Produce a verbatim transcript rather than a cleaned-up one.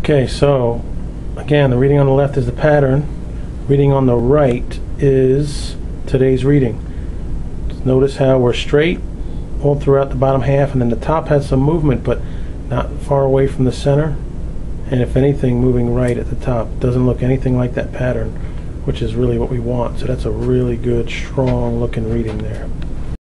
Okay, so again, the reading on the left is the pattern. Reading on the right is today's reading. Notice how we're straight all throughout the bottom half, and then the top has some movement, but not far away from the center, and if anything, moving right at the top. Doesn't look anything like that pattern, which is really what we want. So that's a really good, strong looking reading there.